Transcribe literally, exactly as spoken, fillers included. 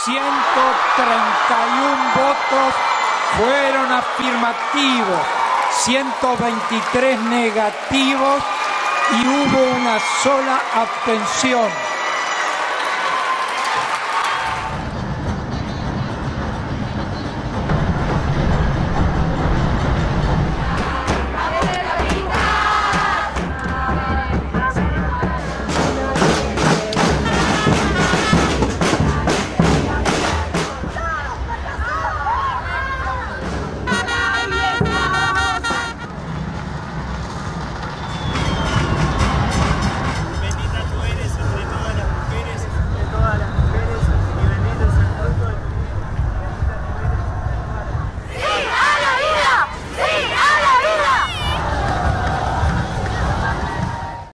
ciento treinta y uno votos fueron afirmativos, ciento veintitrés negativos y hubo una sola abstención.